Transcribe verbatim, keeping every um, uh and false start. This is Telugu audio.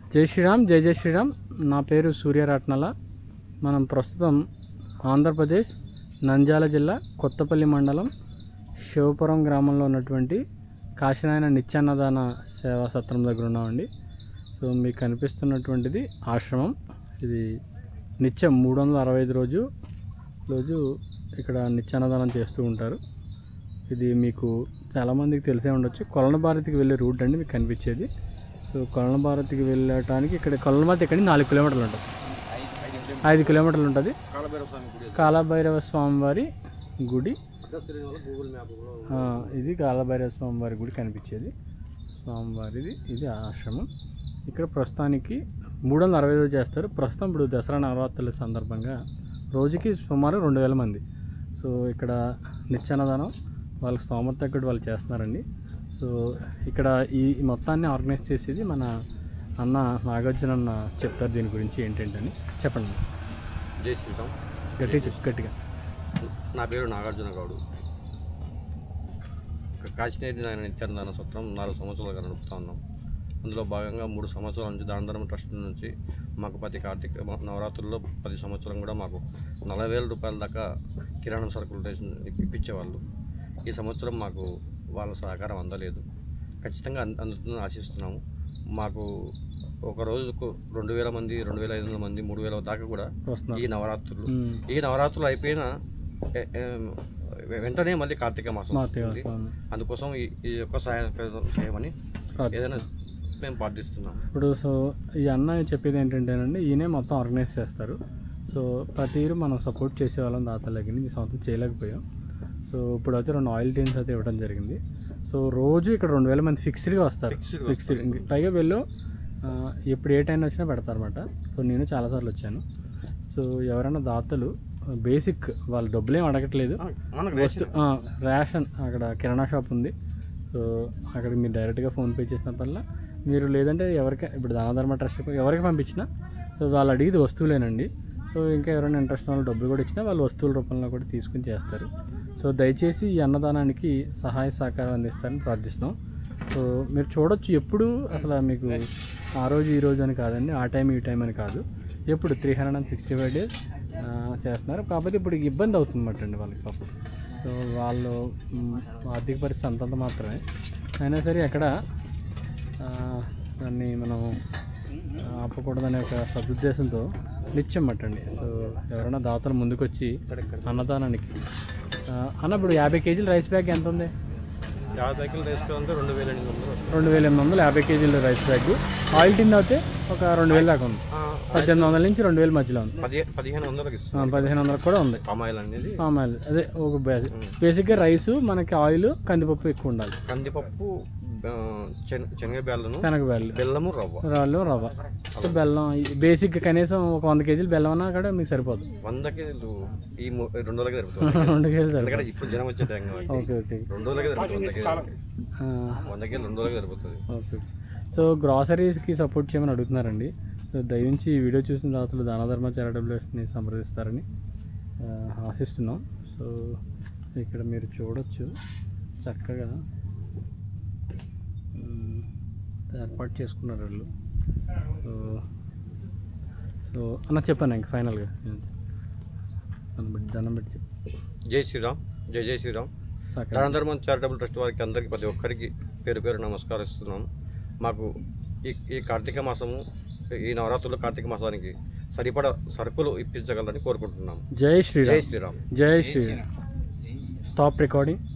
జై శ్రీరామ్, జై జై శ్రీరామ్. నా పేరు సూర్యరత్నల. మనం ప్రస్తుతం ఆంధ్రప్రదేశ్ నంద్యాల జిల్లా కొత్తపల్లి మండలం శివపురం గ్రామంలో ఉన్నటువంటి కాశీనాయన నిత్యాన్నదాన సేవా సత్రం దగ్గర ఉన్నామండి. సో మీకు కనిపిస్తున్నటువంటిది ఆశ్రమం. ఇది నిత్యం మూడు వందల అరవై ఐదు రోజు రోజు ఇక్కడ నిత్యాన్నదానం చేస్తూ ఉంటారు. ఇది మీకు చాలామందికి తెలిసే ఉండొచ్చు. కొలన భారతికి వెళ్ళే రూట్ అండి మీకు కనిపించేది. సో కొలన భారతికి వెళ్ళటానికి ఇక్కడ కొలన భారతి ఇక్కడ నాలుగు కిలోమీటర్లు ఉంటుంది, ఐదు కిలోమీటర్లు ఉంటుంది. కాలభైరవ స్వామివారి గుడి, ఇది కాలభైరవ స్వామివారి గుడి కనిపించేది స్వామివారిది. ఇది ఆశ్రమం. ఇక్కడ ప్రస్తుతానికి మూడు వందల అరవై రోజు చేస్తారు. ప్రస్తుతం ఇప్పుడు దసరా నవరాత్రుల సందర్భంగా రోజుకి సుమారు రెండు వేల మంది సో ఇక్కడ నిత్యాన్నదానం వాళ్ళ స్తోమత తగ్గట్టు వాళ్ళు చేస్తున్నారండి. సో ఇక్కడ ఈ మొత్తాన్ని ఆర్గనైజ్ చేసేది మన అన్న నాగార్జున అన్న చెప్తారు దీని గురించి ఏంటంటని. చెప్పండి. జై శ్రీరామ్. గట్టి గట్టిగా. నా పేరు నాగార్జున గౌడు. కాశీనాయన నిత్యాన్నదాన సత్రం నాలుగు సంవత్సరాలుగా నడుపుతా ఉన్నాం. అందులో భాగంగా మూడు సంవత్సరాల నుంచి దాన ధర్మ ట్రస్ట్ నుంచి మాకు ప్రతి కార్తీక నవరాత్రుల్లో ప్రతి సంవత్సరం కూడా మాకు నలభై వేల రూపాయల దాకా కిరాణా సరుకులు ఇప్పించేవాళ్ళు. ఈ సంవత్సరం మాకు వాళ్ళ సహకారం అందలేదు. ఖచ్చితంగా అందుతుందని ఆశిస్తున్నాము. మాకు ఒక రోజుకు రెండు వేల మంది రెండు వేల ఐదు వందల మంది మూడు వేల దాకా కూడా ఈ నవరాత్రులు ఈ నవరాత్రులు అయిపోయిన వెంటనే మళ్ళీ కార్తీక మాసం ఉంది. అందుకోసం ఈ యొక్క సహాయం చేయమని ఏదైనా మేము ప్రార్థిస్తున్నాం. ఇప్పుడు సో ఈ అన్న చెప్పేది ఏంటంటేనండి, ఈయనే మొత్తం ఆర్గనైజ్ చేస్తారు. సో ప్రతి ఇయర్ మనం సపోర్ట్ చేసేవాళ్ళం దాతలకి. ఈ సంవత్సరం చేయలేకపోయాం. సో ఇప్పుడు అయితే రెండు ఆయిల్ టీన్స్ అయితే ఇవ్వడం జరిగింది. సో రోజు ఇక్కడ రెండు వేల మంది ఫిక్స్డ్గా వస్తారు. ఫిక్స్డ్ పైగా వీళ్ళు ఎప్పుడు ఏ టైం వచ్చినా పెడతారన్నమాట. సో నేను చాలాసార్లు వచ్చాను. సో ఎవరైనా దాతలు బేసిక్ వాళ్ళు డబ్బులేం అడగట్లేదు. వస్తు రేషన్ అక్కడ కిరాణా షాప్ ఉంది. సో అక్కడ మీరు డైరెక్ట్గా ఫోన్పే చేసినప్పుడల్లా మీరు, లేదంటే ఎవరికి ఇప్పుడు దానధర్మ ట్రస్ట్ ఎవరికి పంపించినా సో వాళ్ళు అడిగేది వస్తువులేనండి. సో ఇంకా ఎవరైనా ఇంట్రెస్ట్ వాళ్ళు డబ్బులు కూడా ఇచ్చినా వాళ్ళు వస్తువుల రూపంలో కూడా తీసుకుని చేస్తారు. సో దయచేసి ఈ అన్నదానానికి సహాయ సహకారం అందిస్తారని ప్రార్థిస్తున్నాం. సో మీరు చూడొచ్చు, ఎప్పుడు అసలు మీకు ఆ రోజు ఈ రోజు అని కాదండి, ఆ టైం ఈ టైం అని కాదు, ఎప్పుడు three hundred and sixty five days చేస్తున్నారు. కాకపోతే ఇప్పుడు ఇబ్బంది అవుతుందన్నమాట అండి వాళ్ళకి పాపం. సో వాళ్ళు ఆర్థిక పరిస్థితి అంతంత మాత్రమే అయినా సరే ఎక్కడ దాన్ని మనం ఆపకూడదనే ఒక సదుద్దేశంతో నిత్యం మట్టండి. సో ఎవరైనా దాతలు ముందుకు వచ్చి అన్నదానానికి అన్న ఇప్పుడు యాభై కేజీల రైస్ బ్యాగ్ ఎంత ఉంది? యాభై కేజీల రైస్ బ్యాగ్ అంటే రెండు వేల ఎనిమిది వందలు రెండు వేల ఎనిమిది వందలు యాభై కేజీల రైస్ బ్యాగ్. ఆయిల్ టిన్ అయితే ఒక రెండు వేలు దాకా ఉంది. పద్దెనిమిది వందల నుంచి రెండు వేల మధ్యలో ఉంది. పదిహేను వందలకి పదిహేను వందలకు కూడా ఉంది. పామ్ ఆయిల్ అనేది పామ్ ఆయిల్ అదే ఒక బేసిక్గా రైస్ మనకి ఆయిల్ కందిపప్పు ఎక్కువ ఉండాలి. కందిపప్పు, శనగ బెల్లం, శనగ బెల్లం, బెల్లము, రవ్వ రాళ్ళు రవ్వ. బెల్లం బేసిక్ కనీసం ఒక వంద కేజీలు బెల్లం అన్నా కూడా మీకు సరిపోదు. వంద కేజీలు ఈ రెండు రోజులకి సరిపోతుంది. రెండు కేజీలు ఇప్పుడు జనం వచ్చే టైం ఓకే ఓకే రెండు రోజులకి సరిపోతుంది. వంద కేజీలు రెండు రోజులకి సరిపోతుంది. ఓకే. సో గ్రాసరీస్కి సపోర్ట్ చేయమని అడుగుతున్నారండి. సో దయించి ఈ వీడియో చూసిన దాతలు దానధర్మ చారిటబుల్ ట్రస్ట్ని సంప్రదిస్తారని ఆశిస్తున్నాం. సో ఇక్కడ మీరు చూడొచ్చు చక్కగా ఏర్పాటు చేసుకున్నారు వాళ్ళు. సో సో అన్న చెప్పాను ఇంక ఫైనల్గా దండం పెట్టి చెప్పు. జై శ్రీరామ్. జై జై శ్రీరామ్. దానధర్మ చారిటబుల్ ట్రస్ట్ వారికి అందరికీ ప్రతి ఒక్కరికి పేరు పేరు నమస్కరిస్తున్నాం. మాకు ఈ ఈ కార్తీక మాసము ఈ నవరాత్రులు కార్తీక మాసానికి సరిపడా సరుకులు ఇప్పించగలరని కోరుకుంటున్నాం. జై శ్రీరామ్. జై శ్రీరామ్. జై శ్రీరామ్. Stop recording.